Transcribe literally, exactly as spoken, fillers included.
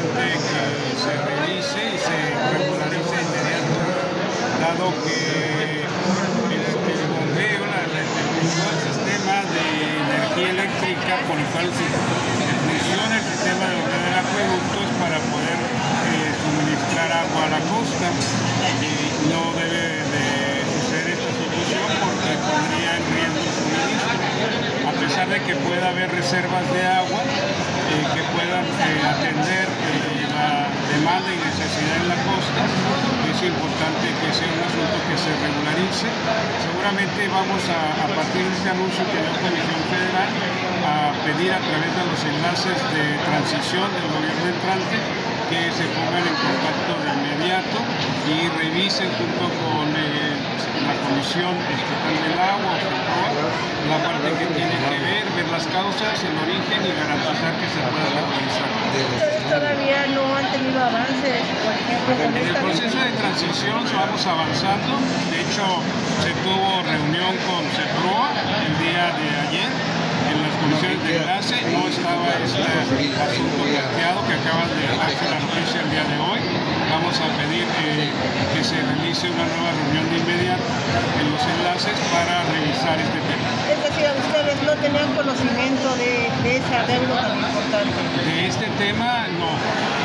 importante que se revise y se regularice de inmediato, dado que el, el bombeo, la, la, todo el sistema de energía eléctrica por el cual se, se funciona el sistema de bombeo del acueducto es para poder eh, suministrar agua a la costa. Eh, no debe de suceder esta situación porque pondría en riesgo el suministro. A pesar de que pueda haber reservas de agua eh, que puedan eh, atender eh, la demanda y necesidad en la costa, es importante que sea un asunto que se regularice. Seguramente vamos a, a partir de este anuncio que dio la Comisión Federal, a pedir a través de los enlaces de transición del gobierno entrante que se pongan en contacto de inmediato y revisen junto con eh, la Comisión Estatal del Agua, la parte que tiene que ver, ver las causas, el origen y garantizar que se pueda regularizar. ¿Ustedes todavía no han tenido avances, por ejemplo, con En el esta proceso de transición vamos avanzando. De hecho, se tuvo reunión con CEPROA el día de ayer en las comisiones de enlace. No estaba este asunto planteado que acaban de darse la noticia el día de hoy. Vamos a pedir que, que se realice una nueva reunión de inmediato en los enlaces para revisar este tema. Es decir, ustedes no tenían conocimiento de, de ese adeudo tan importante. De este tema, no.